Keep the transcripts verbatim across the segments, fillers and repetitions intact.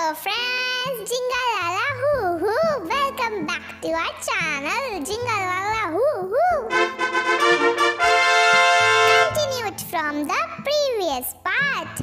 Hello friends, Jingalala hoo hoo. Welcome back to our channel, Jingalala hoo hoo. Continue it from the previous part.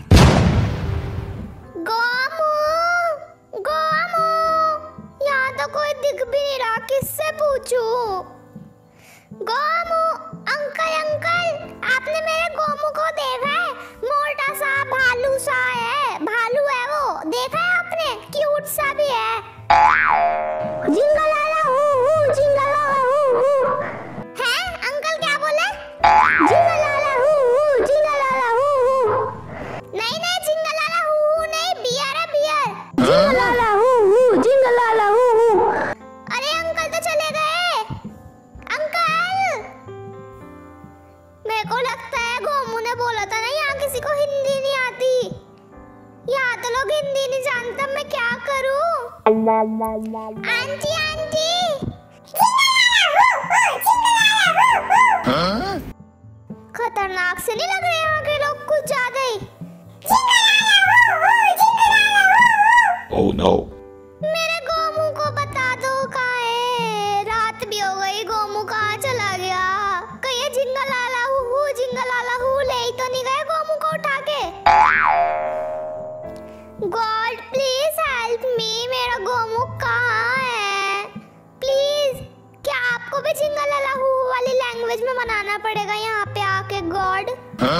Gomu, Gomu, यहाँ तो कोई दिख भी नहीं रहा, किससे पूछूं? गोमू, अंकल अंकल, आपने मेरे गोमू को देखा है? मोटा सा भालू सा है, भालू है वो, देखा है आपने? क्यूट सा भी है। जिंगलाला हू हू, जिंगलाला हू हू। हैं? अंकल क्या बोले? जिंगलाला हू हू, जिंगलाला हू हू। नहीं नहीं, जिंगलाला हू हू नहीं, बियर है बियर। जिंगलाला हू हू, जिंगलाला हू हू। अरे अंकल तो चले गए। अंकल, मेरे को लगता है गोमू ने बोला था ना, यहाँ किसी को हिंदी नहीं आती। यहाँ तो लोग हिंदी नहीं जानते, मैं क्या करूँ? आंटी आंटी, खतरनाक से नहीं लग रहे यहाँ के लोग कुछ ज्यादा ही? Oh no! मेरे गोमू को बता दो कहाँ है? रात भी हो गई, गोमू कहाँ चला गया? कहीं जिंगलाला हू हू, जिंगलाला हू ले ही तो नहीं गए गोमू को उठा के? गॉड प्लीज हेल्प मी, मेरा गोमू कहाँ है? प्लीज, क्या आपको भी जिंगलाला हू वाली लैंग्वेज में मनाना पड़ेगा यहाँ पे आके? गॉड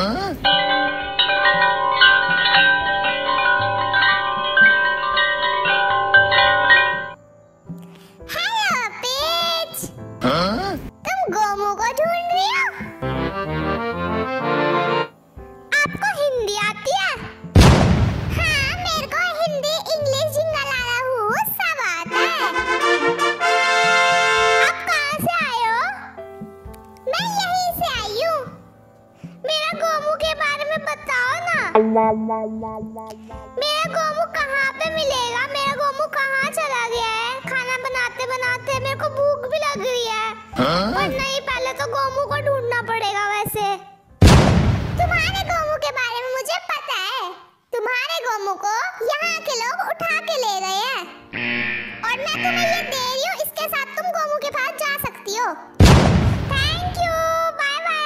तुम गोमू को ढूंढ रही हो? आपको हिंदी आती है? हाँ, मेरे को हिंदी, इंग्लिश, जिंगलाला हू सब आता है। आप कहाँ से आए हो? मैं यहीं से आई हूँ। मेरा गोमू के बारे में बताओ ना। मेरा गोमू कहाँ पे मिलेगा? मेरा गोमू कहाँ चला गया है? खाना बनाते बनाते मेरे को भूख भी लग रही है। और नहीं, पहले तो गोमू को ढूंढना पड़ेगा। वैसे तुम्हारे गोमू के बारे में मुझे पता है। तुम्हारे गोमू को यहाँ के लोग उठा के ले गए हैं और मैं तुम्हें ये दे रही हूँ, इसके साथ तुम गोमू के पास जा सकती हो। Thank you, bye bye.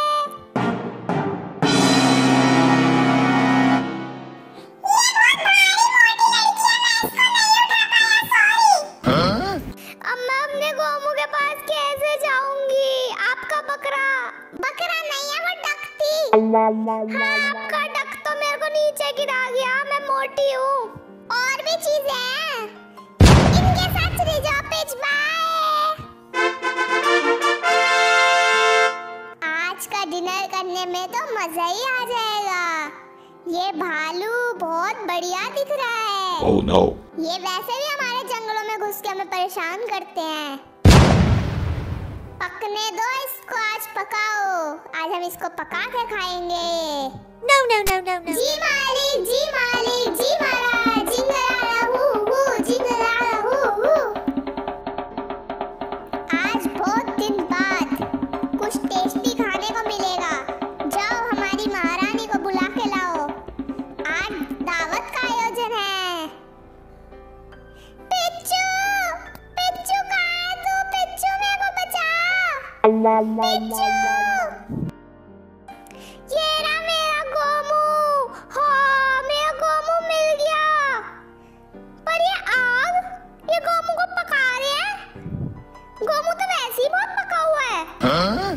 अब मैं अपने गोमू के पास कैसे जाऊंगी? आपका बकरा, बकरा नहीं है वो, डक थी। हाँ, आपका डक तो मेरे को नीचे गिरा गया, मैं मोटी हूँ। और भी चीजें हैं, इनके साथ चले जाओ। पिच बाय। आज का डिनर करने में तो मजा ही आ जाएगा। ये भालू बहुत बढ़िया दिख रहा है। Oh no! ये वैसे भी हमारे जंगलों में घुस के हमें परेशान करते हैं। पकने दो इसको, आज पकाओ। आज हम इसको पका के खाएंगे। No, no, no, no, no. जी मालिक, जी मालिक, जी महाराज, जिंगलाला हू हू, जिंगलाला हू हू। आज बहुत दिन बाद कुछ टेस्टी खाने को मिलेगा। जाओ, हमारी महारानी को बुला के लाओ। आज दावत का आयोजन है। पिच्चू, पिच्चू कहाँ है तू? पिच्चू, मेरे को बचा। पिच्चू, ये रहा मेरा गोमू। हाँ, मेरा गोमू मिल गया। पर ये आग, ये गोमू को पका रहे हैं? गोमू तो वैसे ही बहुत पका हुआ है।